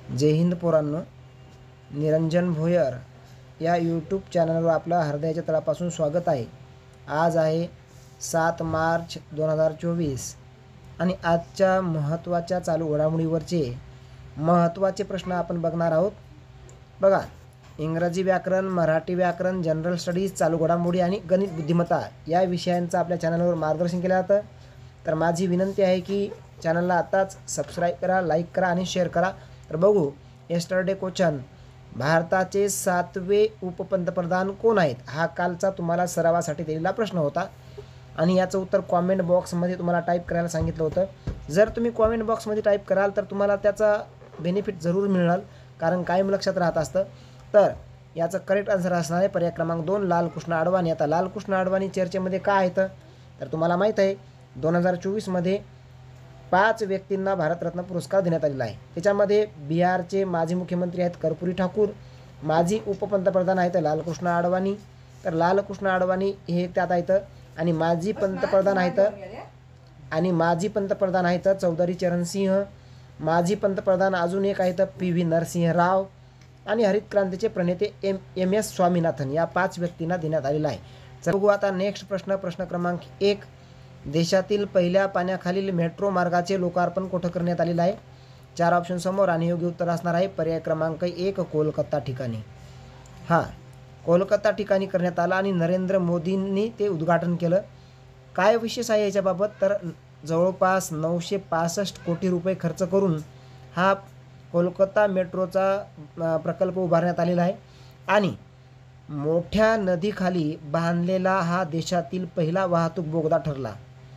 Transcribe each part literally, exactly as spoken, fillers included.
जय हिंद पोरांनो, निरंजन भोयर या यूट्यूब चॅनलवर आपलं हृदयाच्या तळापासून स्वागत आहे। आज आहे सात मार्च दोन हजार चोवीस आणि आजच्या महत्त्वाच्या चालू घडामोडीवरचे महत्त्वाचे प्रश्न आपण बघणार आहोत। बघा, इंग्रजी व्याकरण, मराठी व्याकरण, जनरल स्टडीज, चालू घडामोडी आणि गणित बुद्धिमत्ता या विषयांचं आपल्या चॅनलवर मार्गदर्शन केलं जातं। तर माझी विनंती आहे की चॅनलला आताच सबस्क्राईब करा, लाईक करा आणि शेअर करा। तर बघू, येस्टरडे क्वेश्चन, भारताचे सातवे उपपंतप्रधान कोण आहेत, हा कालचा तुम्हाला सरावासाठी दिलेला प्रश्न होता आणि याचं उत्तर कॉमेंट बॉक्समध्ये तुम्हाला टाईप करायला सांगितलं होतं। जर तुम्ही कॉमेंट बॉक्समध्ये टाईप कराल तर तुम्हाला त्याचा बेनिफिट जरूर मिळणार, कारण कायम लक्षात राहत असतं। तर याचं करेक्ट आन्सर असणार आहे पर्याय क्रमांक दोन, लालकृष्ण अडवाणी। आता लालकृष्ण अडवाणी चर्चेमध्ये काय आहेत तर तुम्हाला माहीत आहे दोन हजार चोवीसमध्ये पाच व्यक्तींना भारतरत्न पुरस्कार देण्यात आलेला आहे। त्याच्यामध्ये बिहारचे माजी मुख्यमंत्री आहेत कर्पूरी ठाकूर, माजी उपपंतप्रधान आहेत लालकृष्ण अडवाणी, तर लालकृष्ण अडवाणी हे त्यात आहेत, आणि माजी पंतप्रधान आहेत आणि माजी पंतप्रधान आहेत चौधरी चरण सिंह, माजी पंतप्रधान अजून एक आहेत पी व्ही नरसिंह राव, आणि हरित क्रांतीचे प्रणेते एम एम एस स्वामीनाथन या पाच व्यक्तींना देण्यात आलेला आहे। चला बघू आता नेक्स्ट प्रश्न, प्रश्न क्रमांक एक, देशातील पहिल्या पाण्याखालील मेट्रो मार्गाचे लोकार्पण कुठं करण्यात आलेलं आहे? चार ऑप्शन समोर आणि योग्य उत्तर असणार आहे पर्याय क्रमांक एक, कोलकाता ठिकाणी। हां, कोलकाता ठिकाणी करण्यात आला आणि नरेंद्र मोदींनी ते उद्घाटन केलं। काय विशेष आहे याच्याबाबत तर जवळपास नऊशे पासष्ट कोटी रुपये खर्च करून हा कोलकाता मेट्रोचा प्रकल्प उभारण्यात आलेला आहे आणि मोठ्या नदीखाली बांधलेला हा देशातील पहिला वाहतूक बोगदा ठरला।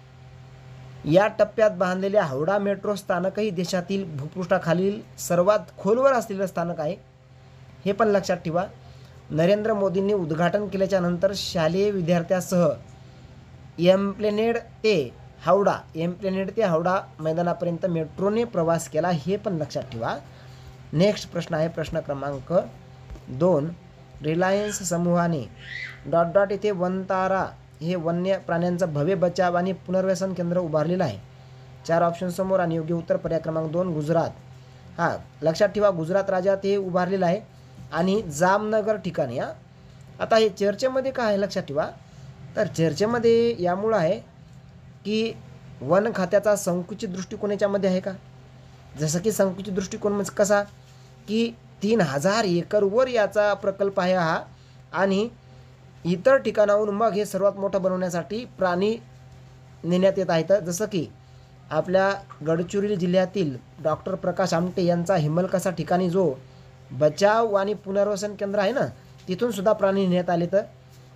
या टप्प्यात बांधलेले हावडा मेट्रो स्थानकही देशातील भूपृष्ठाखालील सर्वात खोलवर असलेलं स्थानक आहे, हे पण लक्षात ठेवा। नरेंद्र मोदींनी उद्घाटन केल्याच्या नंतर शालेय विद्यार्थ्यांसह एम्प्लेनेड ते हावडा एम्प्लेनेड ते हावडा मैदानापर्यंत मेट्रोने प्रवास केला, हे पण लक्षात ठेवा। नेक्स्ट प्रश्न आहे प्रश्न क्रमांक दोन, रिलायन्स समूहाने डॉट डॉट येथे वनतारा हे वन्य प्राण्यांचं भव्य बचाव आणि पुनर्वसन केंद्र उभारलेलं आहे। चार ऑप्शन समोर आणि योग्य उत्तर पर्याय क्रमांक दोन, गुजरात। हां, लक्षात ठेवा गुजरात राज्यात हे उभारलेलं आहे आणि जामनगर ठिकाणी। हां, आता हे चर्चेमध्ये काय आहे लक्षात ठेवा, तर चर्चेमध्ये यामुळं आहे की वन खात्याचा संकुचित दृष्टिकोन याच्यामध्ये आहे का? जसं की संकुचित दृष्टिकोन म्हणजे कसा की तीन हजार एकरवर याचा प्रकल्प आहे हा, आणि इतर ठिकाणाहून मग हे सर्वात मोठं बनवण्यासाठी प्राणी नेण्यात येत आहेत। जसं की आपल्या गडचिरोली जिल्ह्यातील डॉक्टर प्रकाश आमटे यांचा हिमलकसा ठिकाणी जो बचाव आणि पुनर्वसन केंद्र आहे ना, तिथून सुद्धा प्राणी नेण्यात आले। तर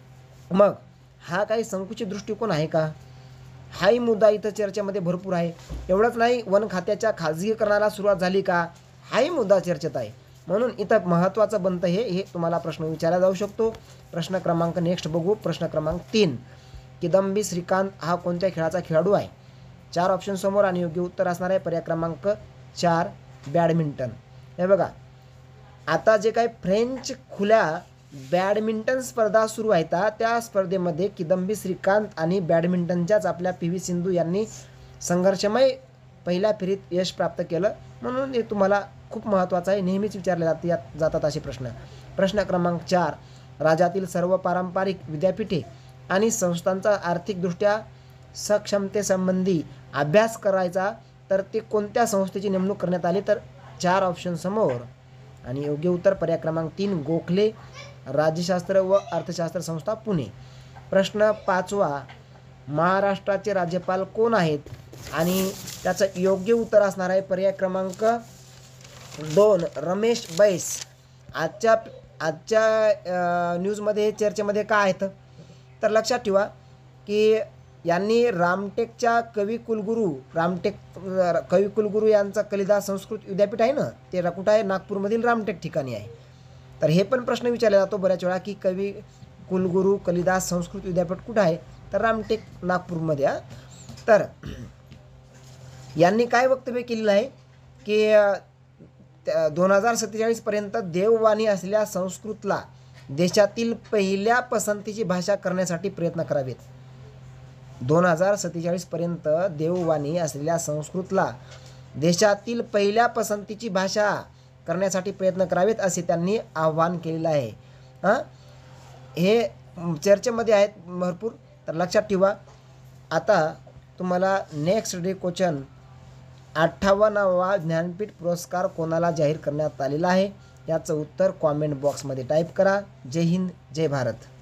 मग हा काही संकुचित दृष्टिकोन आहे का? हाही मुद्दा इथं चर्चेमध्ये भरपूर आहे। एवढंच नाही, वन खात्याच्या खाजगीकरणाला सुरुवात झाली का, हाही मुद्दा चर्चेत आहे। म्हणून इथं महत्त्वाचं बनतं हे हे तुम्हाला प्रश्न विचारला जाऊ शकतो। प्रश्न क्रमांक नेक्स्ट बघू, प्रश्न क्रमांक तीन, किदंबी श्रीकांत हा कोणत्या खेळाचा खेळाडू आहे? चार ऑप्शन समोर आणि योग्य उत्तर असणार आहे पर्याय क्रमांक चार, बॅडमिंटन। हे बघा, आता जे काही फ्रेंच खुल्या बॅडमिंटन स्पर्धा सुरू आहेत त्या स्पर्धेमध्ये किदंबी श्रीकांत आणि बॅडमिंटनच्याच आपल्या पी व्ही सिंधू यांनी संघर्षमय पहिल्या फेरीत यश प्राप्त केलं, म्हणून हे तुम्हाला खूप महत्त्वाचं आहे, नेहमीच विचारले जाते यात जातात असे प्रश्न। प्रश्न क्रमांक चार, राज्यातील सर्व पारंपरिक विद्यापीठे आणि संस्थांचा आर्थिकदृष्ट्या सक्षमतेसंबंधी अभ्यास करायचा तर ते कोणत्या संस्थेची नेमणूक करण्यात आली? तर चार ऑप्शन समोर आणि योग्य उत्तर पर्याय क्रमांक तीन, गोखले राज्यशास्त्र व अर्थशास्त्र संस्था पुणे। प्रश्न पाचवा, महाराष्ट्राचे राज्यपाल कोण आहेत? आणि त्याचं योग्य उत्तर असणार आहे पर्याय क्रमांक दोन, रमेश बैस। आजच्या आजच्या न्यूजमध्ये चर्चेमध्ये काय आहेत तर लक्षात ठेवा की यांनी रामटेकच्या कवी कुलगुरू रामटेक कवी कुलगुरू यांचा कालिदास संस्कृत विद्यापीठ आहे ना, ते कुठं आहे? नागपूरमधील रामटेक ठिकाणी आहे। तर हे पण प्रश्न विचारला जातो बऱ्याच वेळा की कवी कुलगुरू कालिदास संस्कृत विद्यापीठ कुठं आहे? तर रामटेक नागपूरमध्ये। आहे तर यांनी काय वक्तव्य केलेलं आहे की दोन हजार सत्तेचाळीसपर्यंत देववाणी असलेल्या संस्कृतला देशातील पहिल्या पसंतीची भाषा करण्यासाठी प्रयत्न करावेत। दोन हजार सत्तेचाळीसपर्यंत देववाणी असलेल्या संस्कृतला देशातील पहिल्या पसंतीची भाषा करण्यासाठी प्रयत्न करावेत असे त्यांनी आवाहन केलेलं आहे. हां हे चर्चेमध्ये आहेत भरपूर, तर लक्षात ठेवा. आता तुम्हाला नेक्स्ट डे क्वेश्चन, अठ्ठावन्नावा ज्ञानपीठ पुरस्कार कोणाला जाहीर करण्यात आलेला आहे, याचं उत्तर कॉमेंट बॉक्समध्ये टाईप करा. जय हिंद, जय भारत.